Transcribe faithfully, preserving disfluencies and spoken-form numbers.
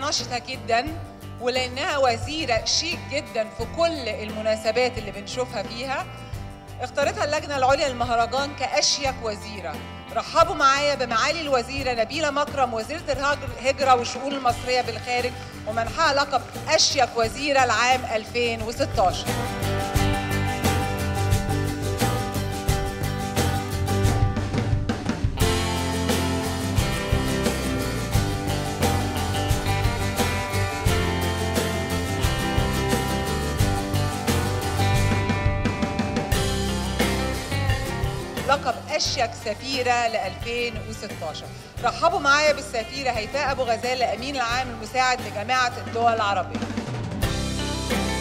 نشطة جدا، ولأنها وزيرة شيك جدا في كل المناسبات اللي بنشوفها فيها، اختارتها اللجنة العليا للمهرجان كأشيك وزيرة. رحبوا معايا بمعالي الوزيرة نبيلة مكرم، وزيرة الهجرة والشؤون المصرية بالخارج، ومنحها لقب أشيك وزيرة العام ألفين وستاشر. لقب أشيك سفيرة ل ألفين وستاشر. رحبوا معايا بالسفيرة هيفاء أبو غزال، الأمين العام المساعد لجامعة الدول العربية.